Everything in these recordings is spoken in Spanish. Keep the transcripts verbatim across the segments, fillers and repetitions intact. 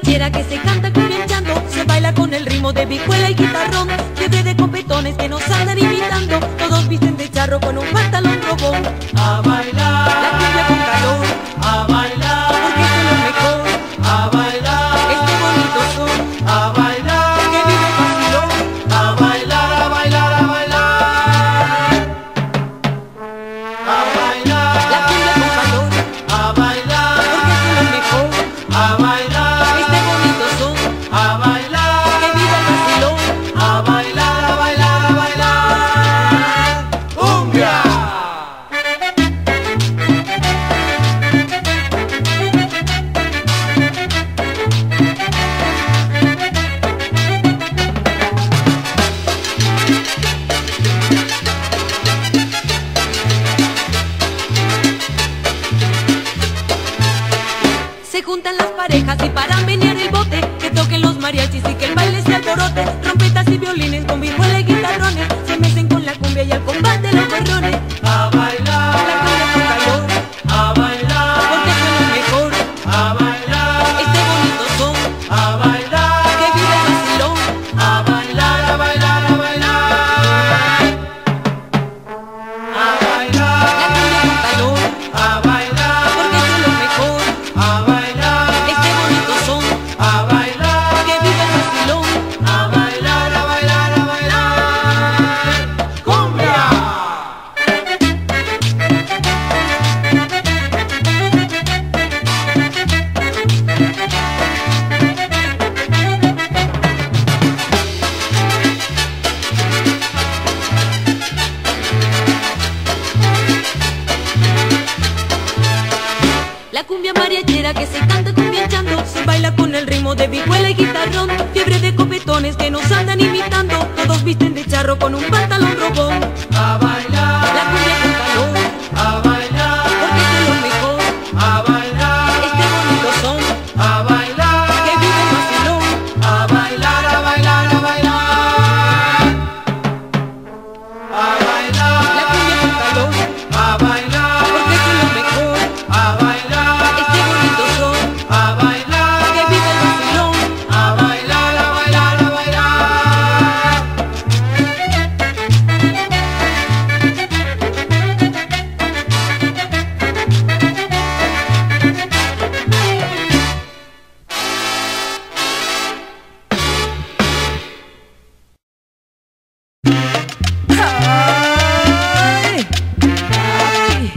mariachera que se canta cumbianchando, se baila con el ritmo de vihuela y guitarrón, fiebre de copetones que nos andan imitando, todos visten de charro con un pantalón robón. A bailar, la cumbia con calor, a bailar, porque esto es lo mejor, a bailar, este bonito son, a bailar, que vive el vacilón. a bailar, a bailar, a bailar, a bailar, La cumbia con calor, a bailar, porque esto es lo mejor, a bailar, este bonito son, a bailar, que vive el vacilón. a bailar, a bailar, a bailar, cumbia. Se juntan las parejas y para menear el bote, que toquen los mariachis y que el baile se alborote, trompetas y violines con vihuela y guitarrones, se mecen con la cumbia y al combate los gorrones. A bailar, La cumbia con calor, a bailar, porque esto es lo mejor, a bailar, este bonito son, a bailar, que vive el vacilón. a bailar, a bailar, a bailar, a bailar, La cumbia con calor, a bailar, porque esto es lo mejor, a bailar, este bonito son, a bailar, que vive el vacilón. a bailar, a bailar, a bailar, cumbia. La cumbia mariachera que se canta cumbianchando, se baila con el ritmo de vihuela y guitarrón, fiebre de copetones que nos andan imitando, todos visten de charro con un pantalón robón. A bailar, La cumbia con calor, a bailar, porque esto es lo mejor, a bailar, este bonito son, a bailar, que vive el vacilón. a bailar, a bailar, a bailar, a bailar, La cumbia con calor, a bailar, porque esto es lo mejor, a bailar, este bonito son, a bailar, que vive el vacilón. a bailar, a bailar, a bailar. Ay, ay.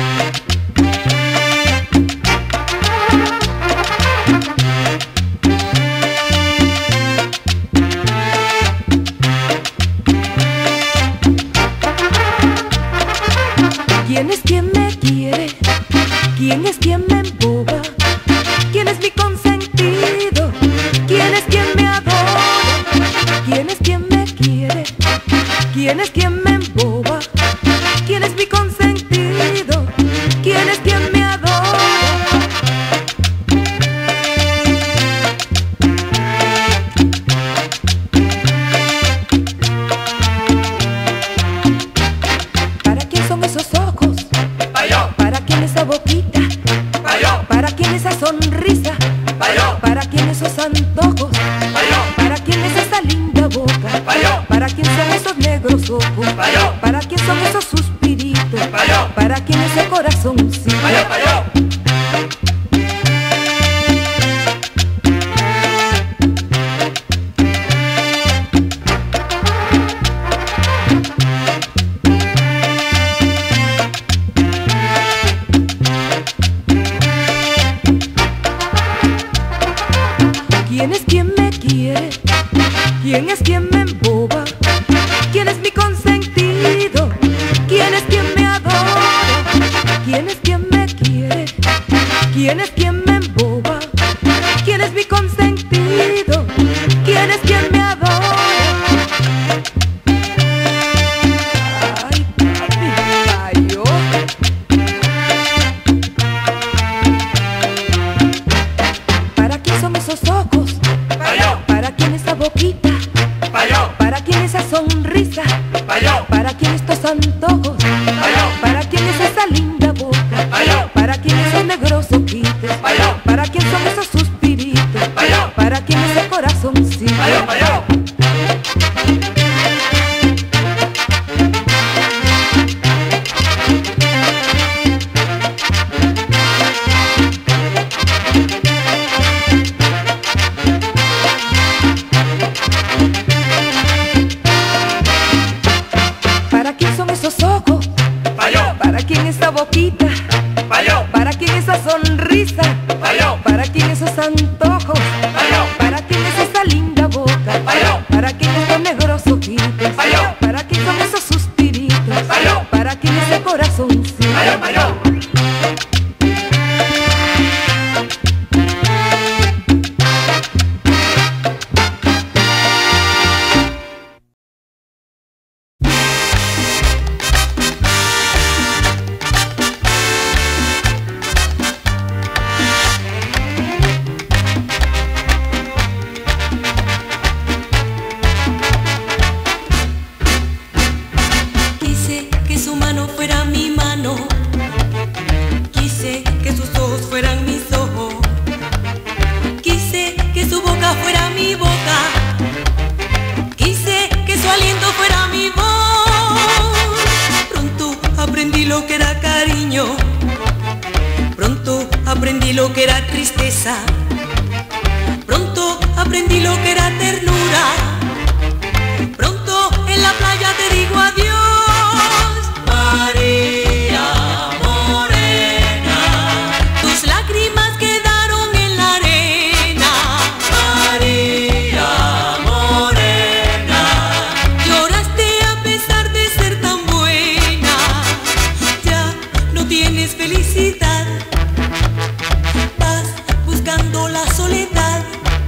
¿Quién es quien me quiere? ¿Quién es quien me emboba? ¿Quién es mi consentido? ¿Quién es quien me adora? ¿Quién es quien me quiere? ¿Quién es quien me emboba? ¿Quién es mi consentido? ¿Quién es quien me adora? ¿Para quién son esos ojos? Bailó, ¿Para quién esa boquita? bailó, ¿Para quién esa sonrisa? bailó, ¿Para quién esos antojos? bailó, ¿Para quién es esa linda boca? bailó, ¿Para quién son esos negros ojos? bailó, ¿Para quién son esos suspiritos? bailó, ¿Para quién ese corazoncito? bailó, bailó. ¿Quién es quien me quiere? ¿Quién es quien me emboba? ¿Quién es mi consentido? ¿Quién es quien me adora? ¿Quién es quien me quiere? ¿Quién es quien me emboba? ¿Quién es mi consentido? ¿Quién es quien me adora? Ay, papi, ay, oh. ¿Para quién son esos ojos? Bailó, ¿Para quién esa boquita? bailó, ¿Para quién esa sonrisa? bailó, ¿Para quién estos antojos? bailó, ¿Para quién es esa linda boca? bailó, ¿Para quién esos negros ojitos? bailó, quién esa boquita? Falló. ¿Para quién esa sonrisa? Falló. ¿Para quién esos antojos? Falló. ¿Para quién es esa linda boca? Falló. ¿Para quién esos negros ojitos? Falló. ¿Para quién son esos suspiritos? Falló. ¿Para quién ese corazoncito? Falló, falló. Quise que su mano fuera mi mano, quise que sus ojos fueran mis ojos, quise que su boca fuera mi boca, quise que su aliento fuera mi voz. Pronto aprendí lo que era cariño, pronto aprendí lo que era tristeza, pronto aprendí lo que era ternura. Pronto en la playa te digo adiós, María Morena. Tus lágrimas quedaron en la arena, María Morena. Lloraste a pesar de ser tan buena, ya no tienes felicidad, vas buscando la soledad.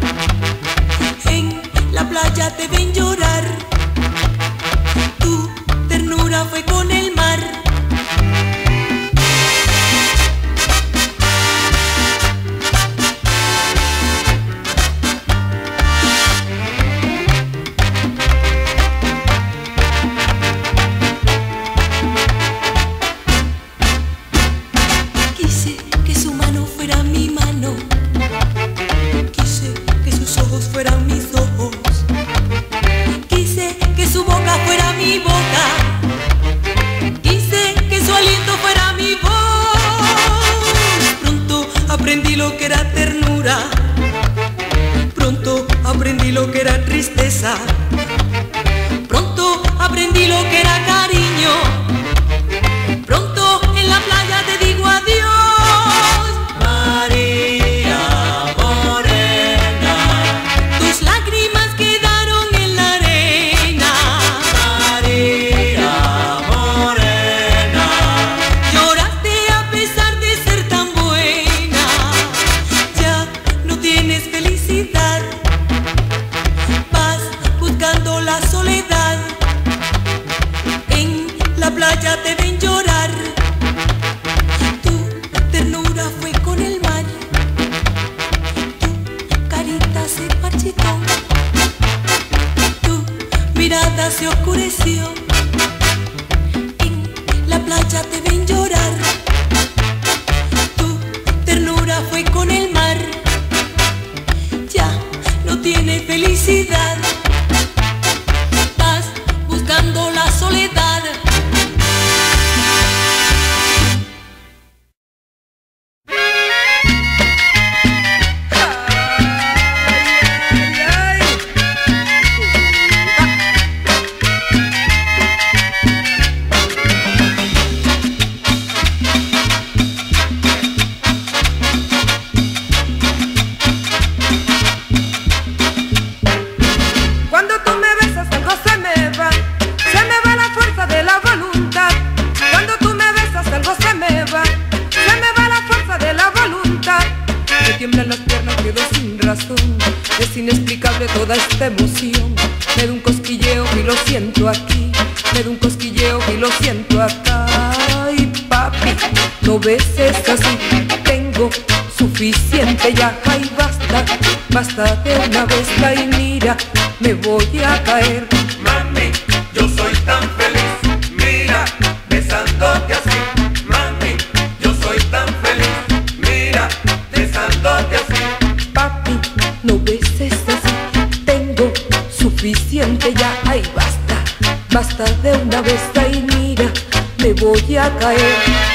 En la playa te ven llorar, tu ternura fue con el mar. Quise que su mano fuera mi mano, quise que sus ojos fueran mis ojos, quise que su boca fuera mi boca, quise que su aliento fuera mi voz. Pronto aprendí lo que era ternura, pronto aprendí lo que era tristeza, pronto aprendí lo que era cariño. Pronto en la playa te digo adiós, María Morena. Tus lágrimas quedaron en la arena, María Morena. Lloraste a pesar de ser tan buena, ya no tienes felicidad, vas buscando la soledad. En la playa te ven llorar, tu ternura fue con el mar, tu carita se marchitó, tu mirada se oscureció. En la playa te ven llorar, tu ternura fue con el mar, ya no tiene felicidad, vas buscando la soledad. Cuando tú me besas algo se me va, se me va la fuerza de la voluntad. Cuando tú me besas algo se me va, se me va la fuerza de la voluntad. Me tiemblan las piernas, quedo sin razón, es inexplicable toda esta emoción. Me da un cosquilleo y lo siento aquí, me da un cosquilleo y lo siento acá. Ay papi, no beses así, tengo suficiente ya. Ay basta, basta de una vez, ay mira, me voy a caer. Mami, yo soy tan feliz, mira, besándote así. Mami, yo soy tan feliz, mira, besándote así. Papi, no beses así, tengo suficiente ya. Ay basta, basta de una vez, ay mira, me voy a caer.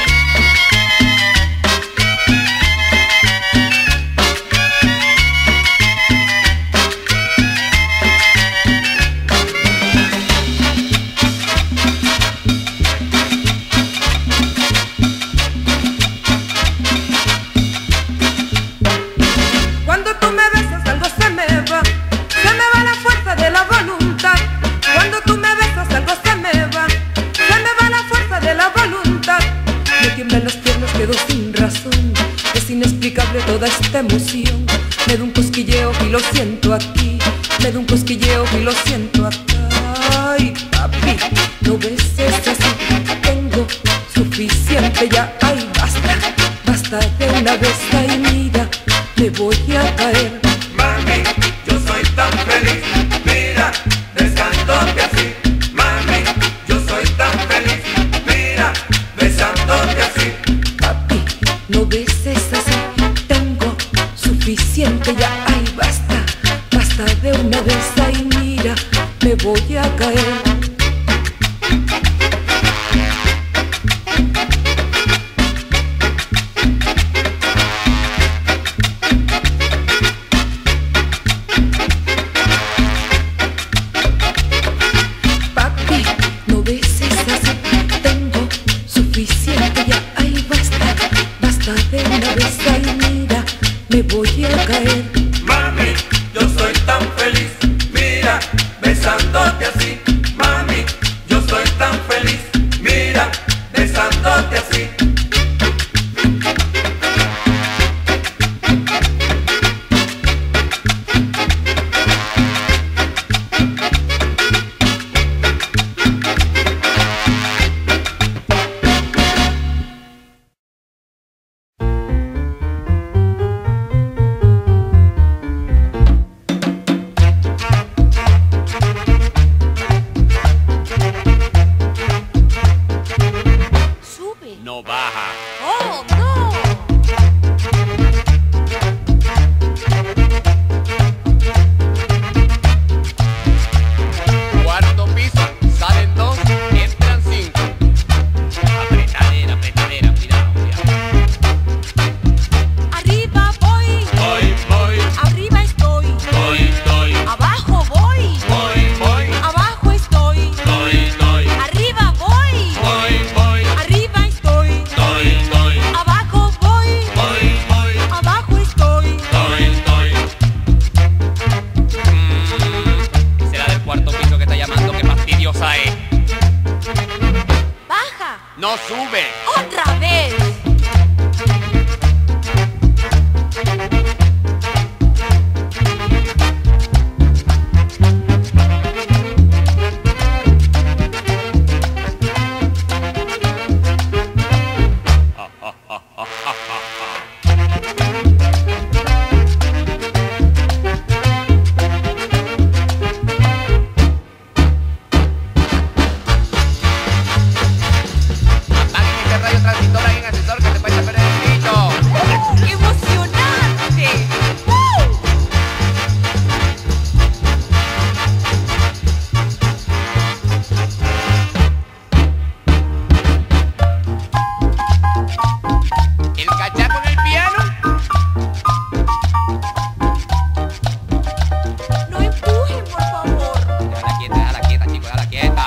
tiemblan las piernas, quedo sin razón. Es inexplicable toda esta emoción. Me da un cosquilleo y lo siento aquí. Me da un cosquilleo y lo siento acá. Ay, papi, no beses así. Tengo suficiente ya. Ay, basta, basta de una vez. Ay, mira, me voy a caer. Mami, yo soy tan feliz. Mira, besándote así. Mami, yo soy tan feliz. Mira, besándote así. Papi, no beses así. Tengo suficiente ya. Ay, basta, basta de una vez. Ay, mira, me voy a caer. Papi, no beses así. Tengo suficiente ya. Ay, basta, basta de una vez. Ay, mira, me voy a caer. Mami, yo soy tan feliz. Mira, besándote así. Mami, yo soy tan feliz. Mira, besándote así. Sube. No baja. Oh, no. Cuarto piso, salen dos, entran cinco. Apretadera, apretadera, cuidado, cuidado. Arriba voy. Voy, voy, Arriba estoy. voy, estoy. Abajo voy. Voy, voy, Abajo estoy. estoy, estoy. Arriba voy. Voy, voy, Arriba estoy. estoy, estoy. Abajo voy. Voy, voy, Abajo estoy. estoy, estoy. Mm, será del cuarto piso que está llamando, qué fastidiosa es. Baja. No sube. Otra vez. Apaguen ese rayo transmisor ahí en el ascensor que se puede perder el grito. ¡Uh, qué emocionante! ¡Uh! El cachaco en el piano. No empujen, por favor. Déjala quieta, déjala quieta, chicos, déjala quieta.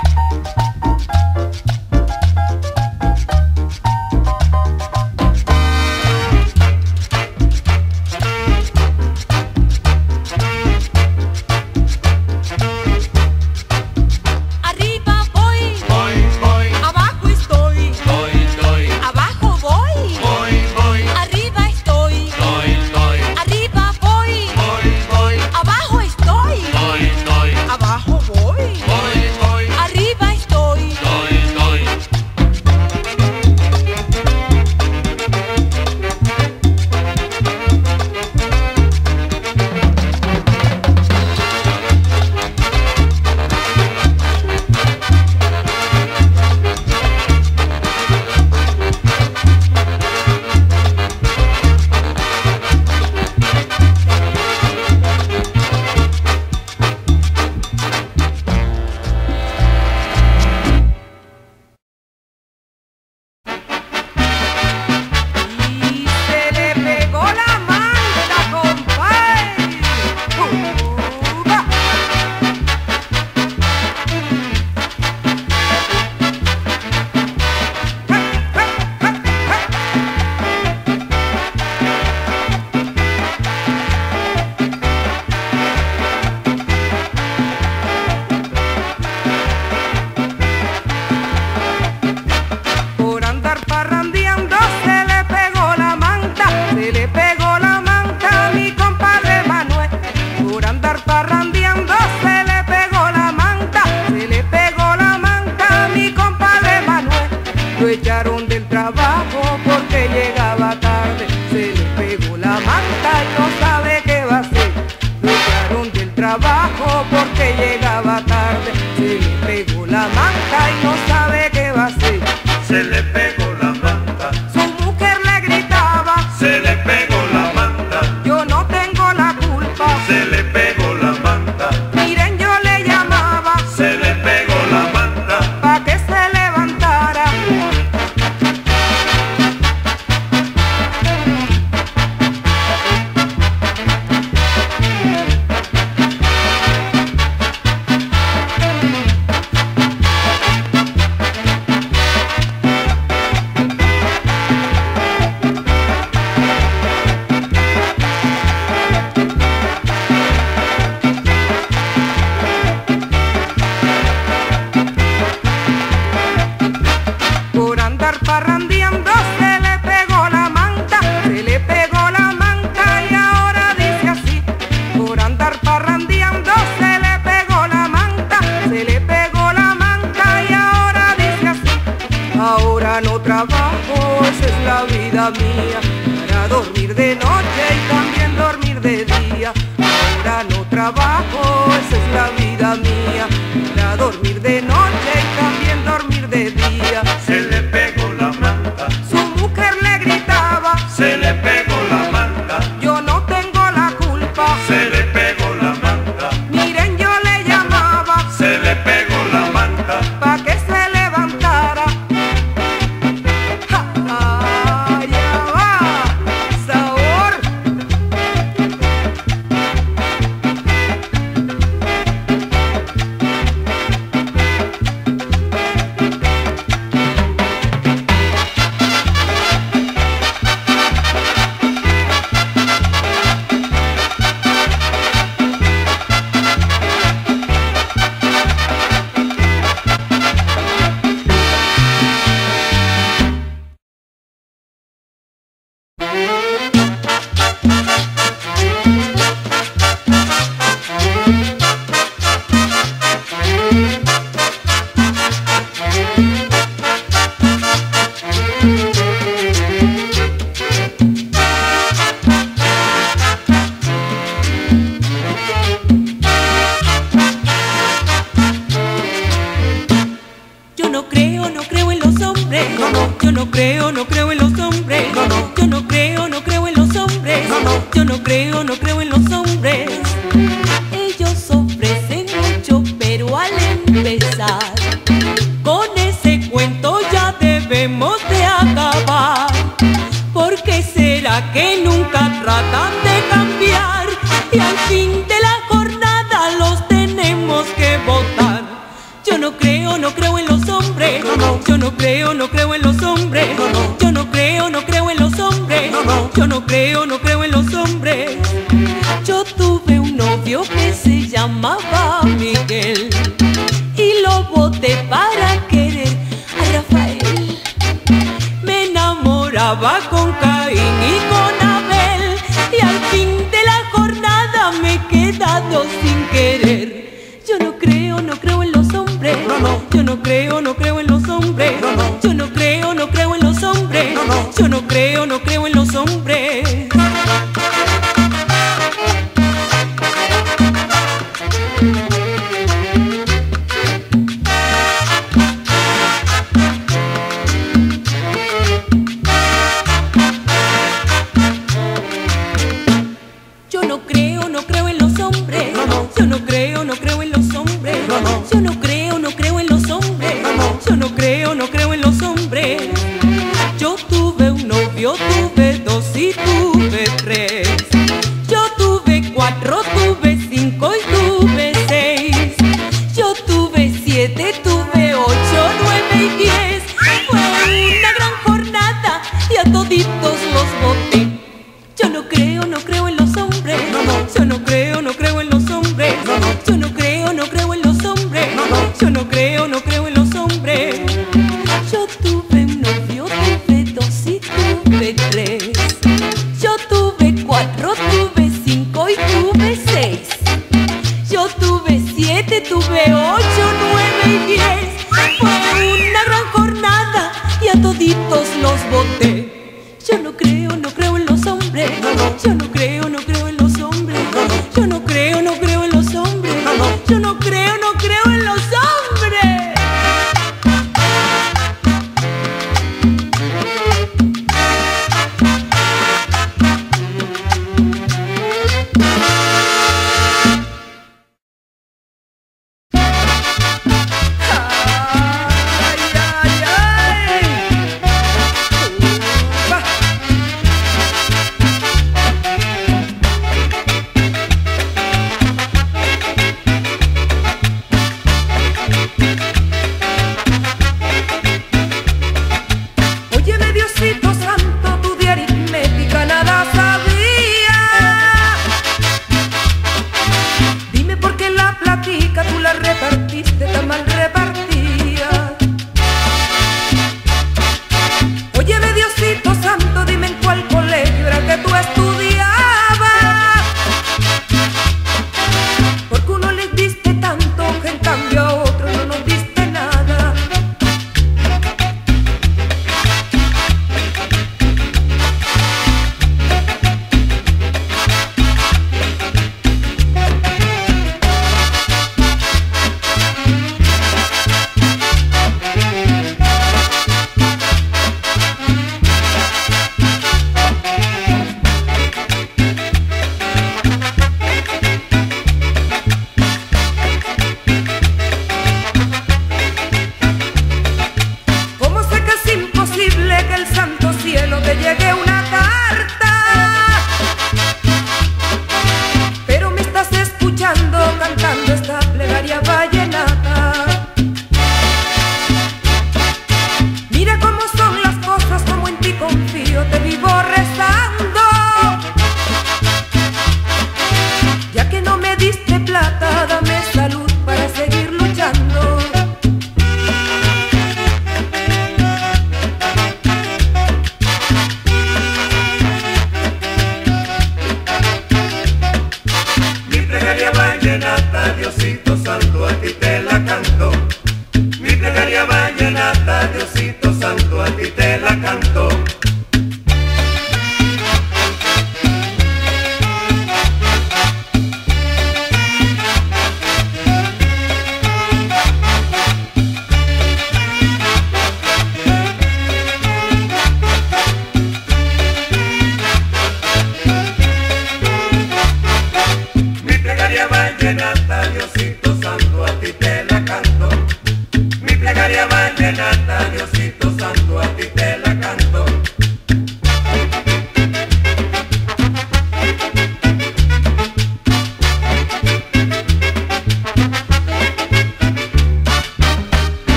del trabajo porque llegaba tarde. Se le pegó la manta y no sabe qué va a hacer. Lo echaron del trabajo porque llegaba tarde. Se le pegó la manta y no sabe qué va a hacer. Se le pegó la manta. Su mujer le gritaba, Se le pegó la manta. yo no tengo la culpa. Se le pegó la manta. Miren, yo le llamaba Se le pegó la manta. pa' que se levantara. Por andar parrandeando se le pegó la manta, se le pegó la manta y ahora dice así. Por andar parrandeando se le pegó la manta, se le pegó la manta y ahora dice así. Ahora no trabajo, esa es la vida mía, para dormir de noche y también dormir de día. Ahora no trabajo, esa es la vida mía, para dormir de noche y también dormir de día. Se le pegó la manta. Su mujer le gritaba, Se le pegó la manta. yo no tengo la culpa. Se le pegó la manta. Miren, yo le llamaba Se le pegó la manta. pa' que se levantara. Ja, ah, ya va, sabor. Yo no creo, no creo en los hombres. No, no. Yo no creo, no creo en los hombres. No, no. Yo no creo, no creo en los hombres. No, no. Yo no creo, no creo en los hombres. Ellos ofrecen mucho, pero al empezar con ese cuento ya debemos de acabar. ¿Por qué será que nunca tratan de cambiar? Y al fin de la jornada los tenemos que votar. Yo no creo, no creo en los hombres. No, no. Yo no creo, no creo en los hombres. No, no. Yo no creo, no creo en los hombres. No, no. Yo no creo, no creo en los hombres. Yo tuve un novio que se llamaba Miguel y lo boté para querer a Rafael. Me enamoraba con Caín y con Abel y al fin de la jornada me he quedado sin querer. Yo no creo, no creo en los hombres. No, no. Yo no creo, no creo en los hombres. No, no. Yo no creo, no creo en los hombres. No, no. Yo no creo, no creo en los hombres. Yo no creo, no creo en los hombres. No, no. Yo no creo, no creo en los hombres. No, no. Yo no creo, no creo en los hombres. No, no. Yo no creo, no creo en los hombres. Yo tuve un novio, tuve dos y tuve tres. Yo tuve cuatro, tuve cinco y tuve seis. Yo tuve siete, tuve ocho, nueve y diez. Fue una gran jornada y a toditos los boté. Yo no creo, no creo en los hombres. No, no. Yo no creo, no creo en los hombres. No, no. Yo no creo, no creo en los hombres. No, no. Yo no creo, no creo en los hombres. Yo tuve un novio, tuve dos y tuve tres. Yo tuve cuatro, tuve cinco y tuve seis. Yo tuve siete, tuve ocho, nueve y diez. Fue una gran jornada y a toditos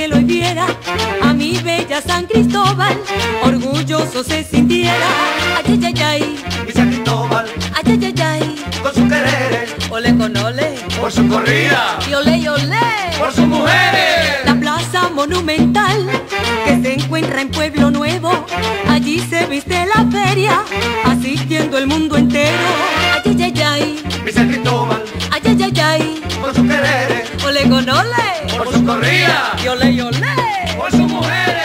cielo y viera a mi bella San Cristóbal, orgulloso se sintiera. Ay, ay, ay, ay, mi San Cristóbal, ay, ay, ay, ay, con sus quereres, ole con ole, por su corrida, y ole y ole, por sus mujeres. la plaza monumental que se encuentra en Pueblo Nuevo, allí se viste la feria, asistiendo el mundo entero. Ay, ay, ay, ay, Mi San Cristóbal, ay, ay, ay, ay, con sus quereres, ole con ole, por su corrida, y ole y ole. por sus mujeres.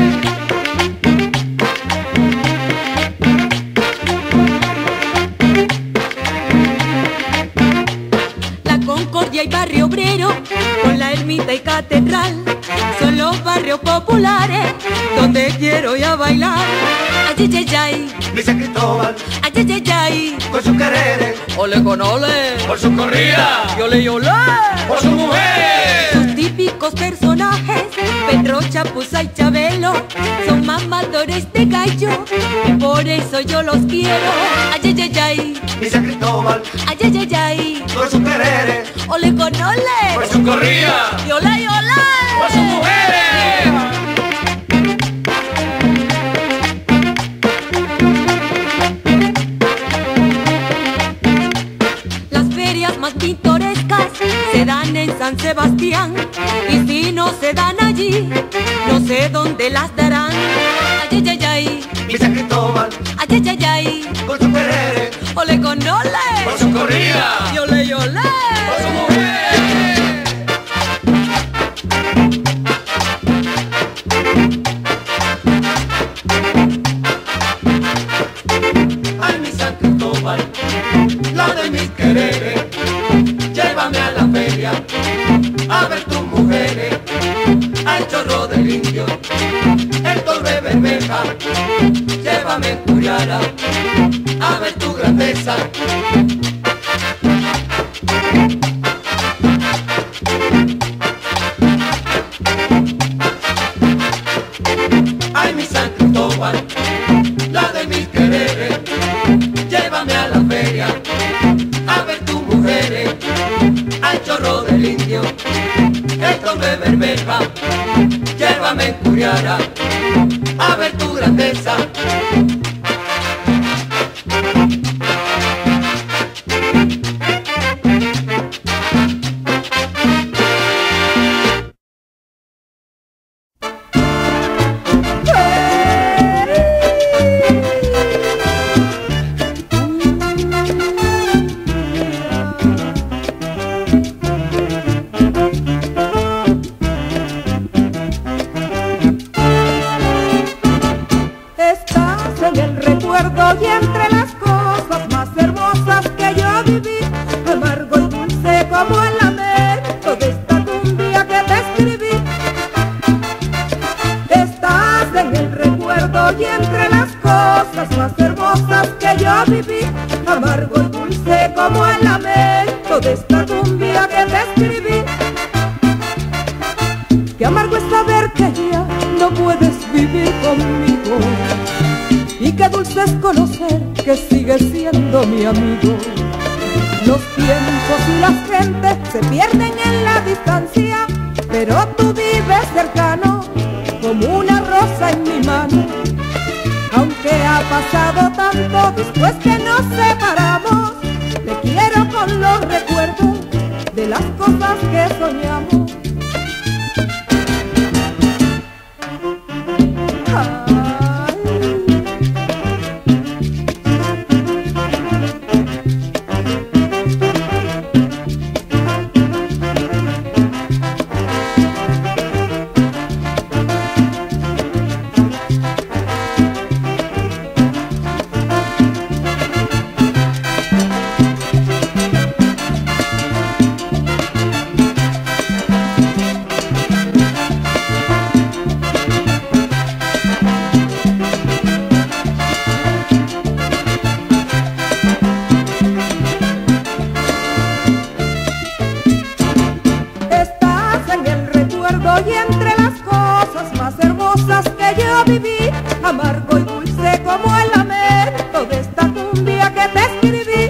La Concordia y Barrio Obrero, con la ermita y catedral, son los barrios populares donde quiero ir a bailar. Ay, ay, ay, ay, Mi San Cristóbal, ay, ay, ay, ay, con sus quereres, ole con ole, por su corrida, y ole y ole. por sus mujeres. Sus típicos personajes, Pedro, Chapuza y Chabelo, son mamadores de gallo, y por eso yo los quiero. Ay, ay, ay, ay, Mi San Cristóbal, ay, ay, ay, ay, con sus quereres, ole con ole, por su corrida, y ole y ole. por sus mujeres. Las ferias más pintorescas se dan en San Sebastián, y si no se dan allí, no sé dónde las darán. Ay, ay, ay, ay, Mi San Cristóbal, ay, ay, ay, ay, con sus quereres, ole con ole, por su corrida, y ole y ole. por sus mujeres. Ay, mi San Cristóbal, la de mis quereres, llévame a la feria a ver tus mujeres, al chorro del indio, el torre bermeja, llévame en Curiara a ver tu grandeza. Ay, mi San Cristóbal, la de mis quereres, llévame a la feria a ver tus mujeres, al chorro del indio, el torre bermeja, llévame en Curiara a ver tu grandeza. Estás en el recuerdo y entre las cosas más hermosas que yo viví, amargo y dulce como el lamento de esta cumbia que te escribí. Estás en el recuerdo y entre las cosas más hermosas que yo viví, amargo y dulce como el lamento de esta cumbia que te escribí. Qué amargo es saber que ya no puedes vivir conmigo, y qué dulce es conocer que sigues siendo mi amigo. Los tiempos y las gentes se pierden en la distancia, pero tú vives cercano como una rosa en mi mano. Aunque ha pasado tanto después que nos separamos, te quiero con los recuerdos de las cosas que soñamos. Y entre las cosas más hermosas que yo viví, amargo y dulce como el lamento de esta cumbia que te escribí.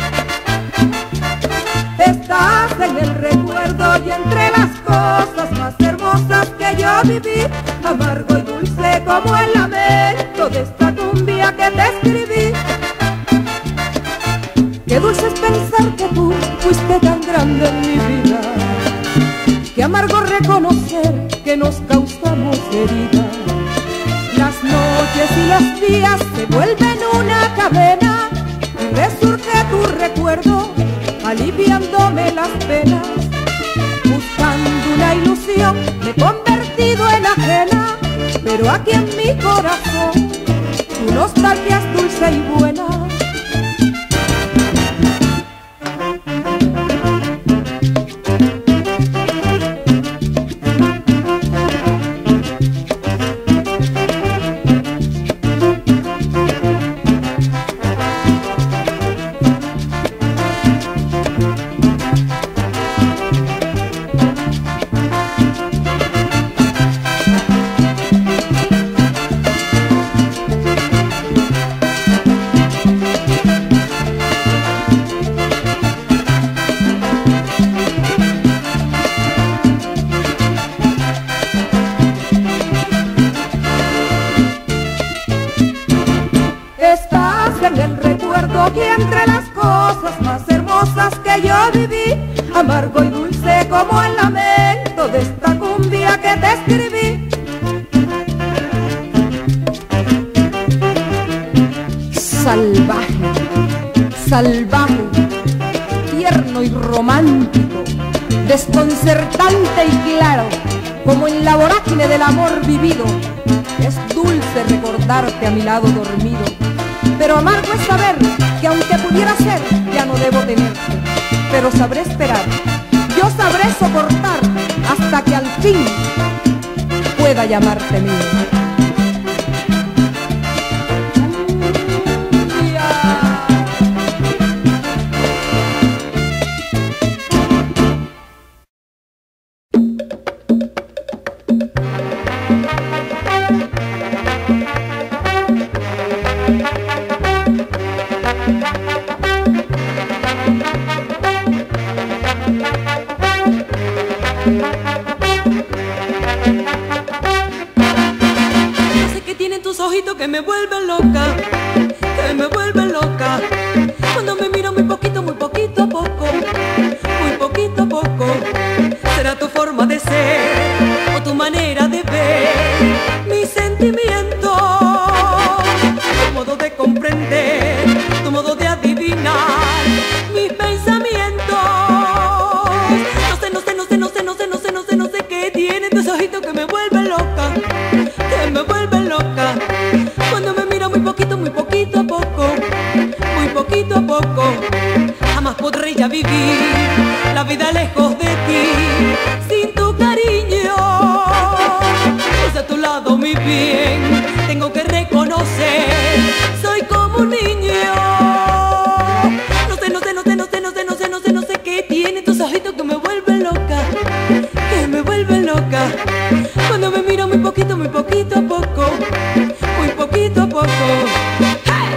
Estás en el recuerdo y entre las cosas más hermosas que yo viví, amargo y dulce como el lamento de esta cumbia que te escribí. Qué dulce es pensar que tú fuiste tan grande en mi vida, qué amargo reconocer que nos causamos heridas. Las noches y los días se vuelven una cadena y resurge tu recuerdo aliviándome las penas. Buscando una ilusión me he convertido en ajena, pero aquí en mi corazón tu nostalgia es dulce y buena. Y entre las cosas más hermosas que yo viví, amargo y dulce como el lamento de esta cumbia que te escribí. Salvaje, salvaje, tierno y romántico, desconcertante y claro, como en la vorágine del amor vivido. Es dulce recordarte a mi lado dormido, pero amargo es saber que aunque pudiera ser, ya no debo tenerte. Pero sabré esperar, yo sabré soportar hasta que al fin pueda llamarte mío. Que me vuelven loca, que me vuelven loca. Cuando me miro muy poquito, muy poquito a poco, muy poquito a poco. Será tu forma de ser o tu manera de ver mis sentimientos, tu modo de comprender, tu modo de adivinar mis pensamientos. No sé, no sé, no sé, no sé, no sé, no sé, no sé, no sé qué tienen tus ojitos que me vuelven loca, que me vuelven loca. Cuando me miro muy poquito, muy poquito a poco, muy poquito a poco. Jamás podré ya vivir la vida lejos de ti, sin tu cariño. Pues a tu lado, mi bien, tengo que reconocer, soy como un niño. No sé, no sé, no sé, no sé, no sé, no sé, no sé, no sé qué tiene tus ojitos que me vuelven loca, que me vuelven loca. Cuando me miro muy poquito, muy poquito a poco, muy poquito a poco. ¡Hey!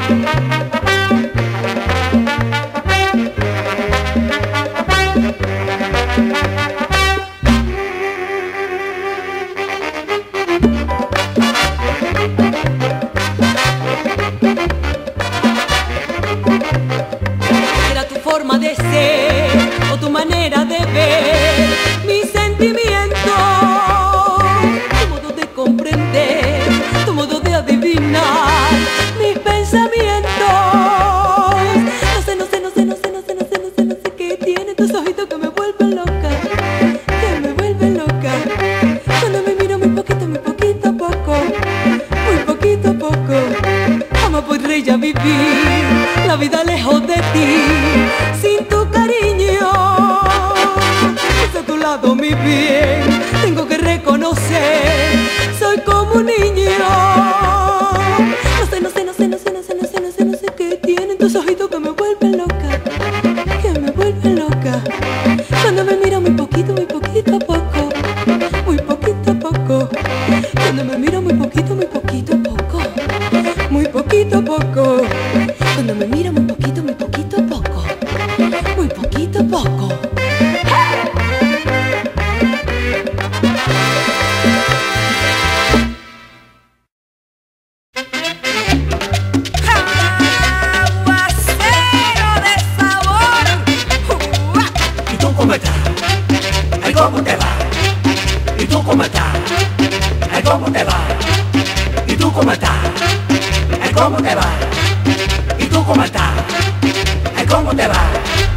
Era tu forma de ser o tu manera de ver mis sentimientos, tu modo de comprender, tu modo de adivinar mis pensamientos. No sé, no sé, no sé, no sé, no sé, no sé, no sé, no sé qué tienen tus ojitos que me vuelven loca, que me vuelven loca. Cuando me miro muy poquito, muy poquito a poco, muy poquito a poco. Jamás podré ya vivir la vida lejos de ti, sin tu cariño. Pues a tu lado, mi bien, tengo que reconocer, soy como un niño. No sé, no sé, no sé, no sé, no sé, no sé, no sé, no sé qué tienen tus ojitos que me vuelven loca, que me vuelven loca. Cuando me miro muy poquito, muy poquito a poco, muy poquito a poco. Cuando me miro muy poquito, muy poquito a poco, muy poquito a poco. Cuando me miro muy poquito, muy poquito a poco, muy poquito a poco. ¡Hey! cómo te va? ¿Y tú cómo estás? Ay, ¿cómo te va? ¿Y tú cómo estás? Ay, ¿cómo te va?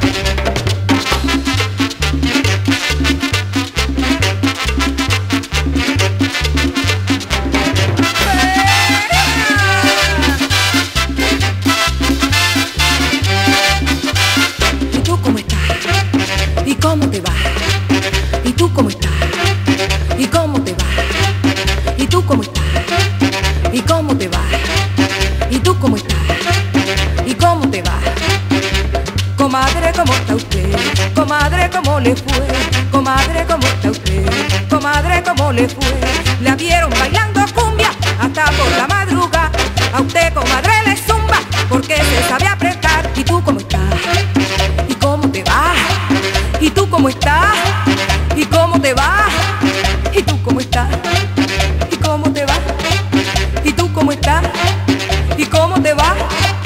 ¿Y tú cómo estás? ¿Y cómo te va? ¿Y tú cómo estás? ¿Y cómo te va? ¿Y tú cómo estás? ¿Y cómo te va? ¿Y tú cómo estás? ¿Y cómo te va? Comadre, ¿cómo está usted? Comadre, ¿cómo le fue? Comadre, ¿cómo está usted? Comadre, ¿cómo le fue? La vieron bailando cumbia hasta por la madrugada. A usted, comadre, le zumba porque se sabe apretar. ¿Y tú cómo estás? ¿Y cómo te va? ¿Y tú cómo estás? ¿Y cómo te va? ¿Y tú cómo estás? ¿Y cómo te va? ¿Y tú cómo estás? ¿Y cómo te va?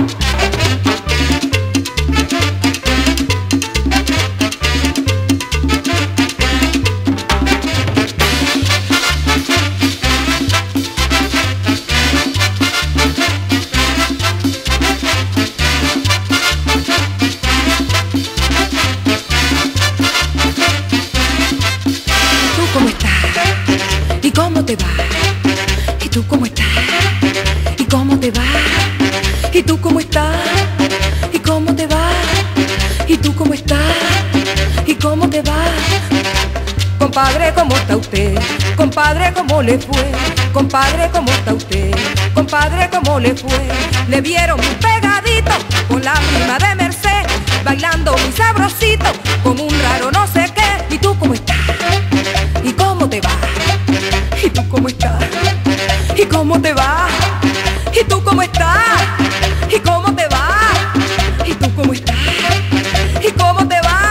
¿Y cómo te va? ¿Y tú cómo estás? ¿Y cómo te va? ¿Y tú cómo estás? ¿Y cómo te va? ¿Y tú cómo estás? ¿Y cómo te va? Compadre, ¿cómo está usted? Compadre, ¿cómo le fue? Compadre, ¿cómo está usted? Compadre, ¿cómo le fue? Le vieron muy pegadito con la prima de Merced, bailando muy sabrosito como un raro no sé qué. ¿Y tú cómo estás? ¿Y cómo te va? ¿Y tú cómo estás? ¿Y cómo te va? ¿Y tú cómo estás? ¿Y cómo te va? ¿Y tú cómo estás? ¿Y cómo te va?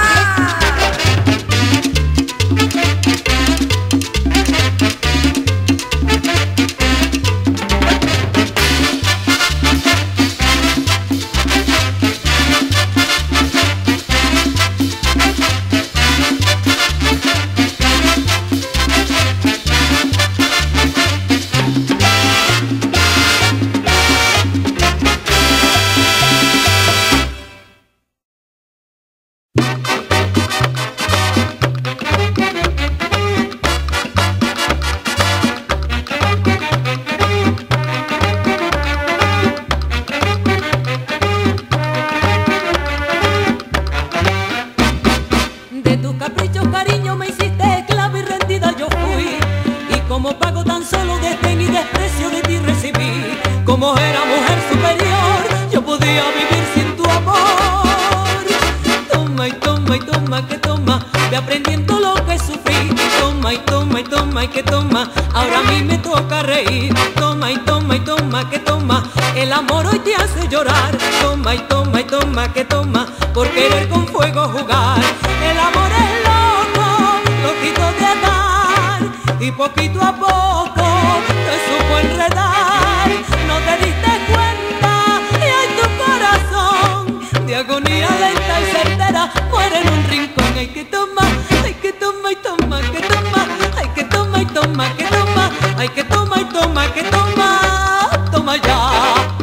Como era mujer superior, yo podía vivir sin tu amor. Toma y toma y toma que toma, ve aprendiendo lo que sufrí. Toma y toma y toma y que toma, ahora a mí me toca reír. Toma y toma y toma que toma, el amor hoy te hace llorar. Toma y toma y toma que toma, por querer con fuego jugar. El amor es loco, loquito de atar, y poquito a poco te supo enredar. No te diste cuenta y en tu corazón de agonía lenta y certera muere en un rincón. Hay que tomar, hay que tomar y toma, que toma, hay que tomar y toma, que toma, hay que tomar y toma, que toma, toma ya.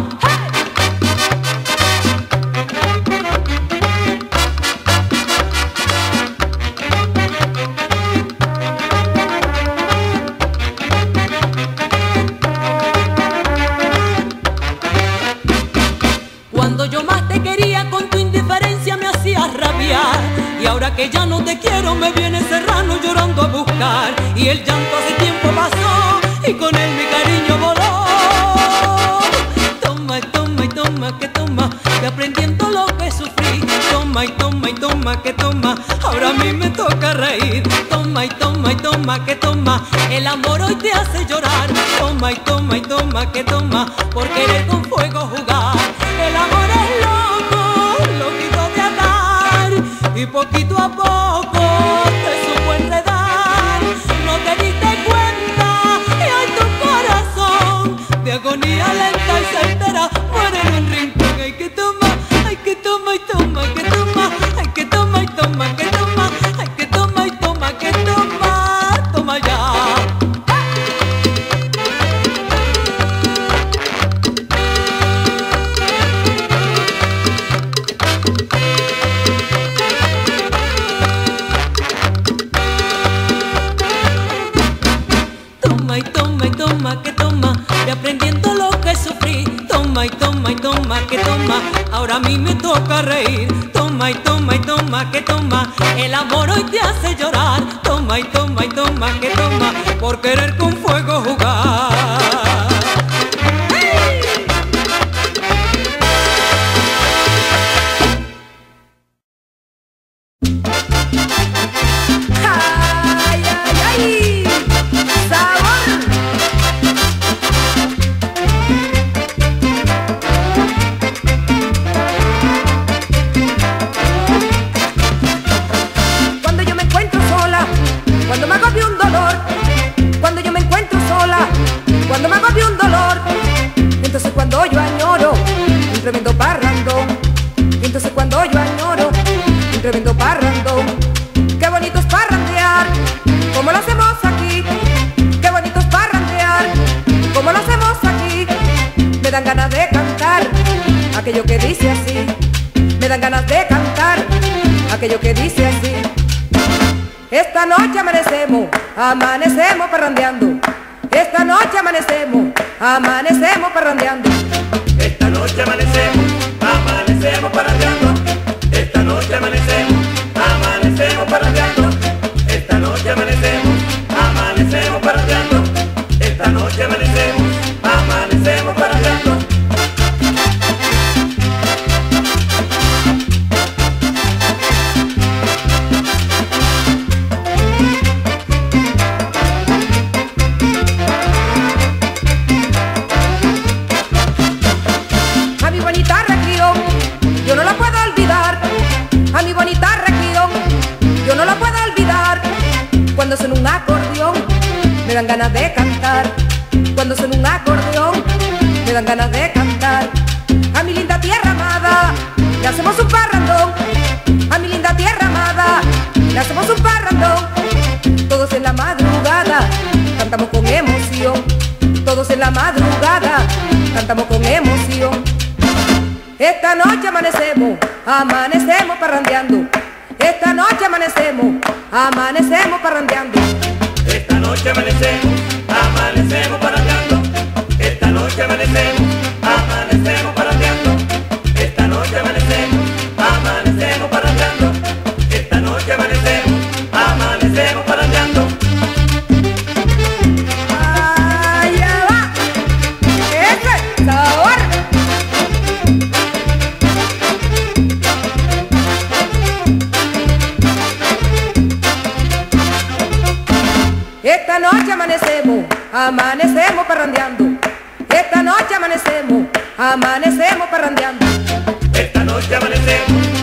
Y ahora que ya no te quiero me viene Serrano llorando a buscar. Y el llanto hace tiempo pasó y con él mi cariño voló. Toma y toma y toma que toma, que aprendiendo lo que sufrí. Toma y toma y toma que toma, ahora a mí me toca reír. Toma y toma y toma que toma, el amor hoy te hace llorar. Toma y toma y toma que toma, por querer con fuego jugar. El amor es loco, loquito de atar, y poquito a poco te supo enredar. No te diste cuenta y hoy tu corazón de agonía lenta y certera muere en un rincón. Hay que tomar, hay que tomar y toma, que toma, hay que tomar y toma, que toma, hay que tomar y toma, que toma, toma ya. ¡Hey! Toma y toma y toma que toma, y aprendiendo lo que sufrí. Toma y toma y toma que toma, ahora a mí me toca reír. Toma y toma y toma que toma, el amor hoy te hace llorar. Toma y toma y toma que toma, por querer con fuego jugar. ¡Ay, ay, ay! ¡Sabor! Cuando yo me encuentro sola, cuando me agobia un dolor, cuando yo me encuentro sola, cuando me agobia un dolor, entonces cuando yo añoro un tremendo parrandón, entonces cuando yo añoro un tremendo parrandón. Qué bonito es parrandear, como lo hacemos aquí. Qué bonito es parrandear, como lo hacemos aquí. Me dan ganas de cantar aquello que dice así. Me dan ganas de cantar aquello que dice así. Esta noche amanecemos, amanecemos parrandeando. Esta noche amanecemos, amanecemos parrandeando. Esta noche amanecemos, amanecemos parrandeando. Esta noche amanecemos, amanecemos parrandeando. Esta noche amanecemos, amanecemos parrandeando. Esta noche amanecemos, amanecemos parrandeando. A mi bonita región, yo no la puedo olvidar. A mi bonita región, yo no la puedo olvidar. Cuando suena un acordeón, me dan ganas de cantar. Cuando suena un acordeón, me dan ganas de cantar. A mi linda tierra amada, le hacemos un parrandón. A mi linda tierra amada, le hacemos un parrandón. Todos en la madrugada, cantamos con emoción. Todos en la madrugada, cantamos con emoción. Esta noche amanecemos, amanecemos parrandeando. Esta noche amanecemos, amanecemos parrandeando. Esta noche amanecemos, amanecemos parrandeando. Esta noche amanecemos, amanecemos parrandeando. Esta noche amanecemos, amanecemos parrandeando. Esta noche amanecemos, amanecemos parrandeando. Allá va, ese es sabor. Esta noche amanecemos, amanecemos parrandeando. Esta noche amanecemos, amanecemos parrandeando. Esta noche amanecemos,